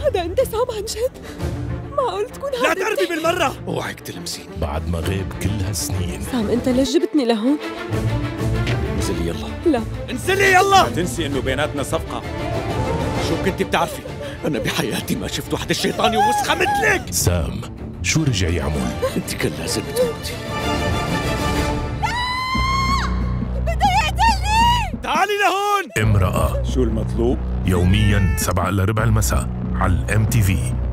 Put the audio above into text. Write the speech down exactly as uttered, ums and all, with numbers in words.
هذا انت سام عن جد؟ معقول تكون لا هذا تقربي بالمرة، اوعك تلمسين. بعد ما غيب كل هالسنين. سام انت ليش جبتني لهون؟ انزلي يلا. لا انزلي يلا. لا تنسي انه بيناتنا صفقة. شو كنتي بتعرفي؟ انا بحياتي ما شفت وحدة شيطاني ووسخة مثلك. سام شو رجع يعمل؟ انت كان لازم تموتي. بده يقتلني. تعالي لهون. امرأة. شو المطلوب؟ يومياً سبعة إلى ربع المساء على الام تي في.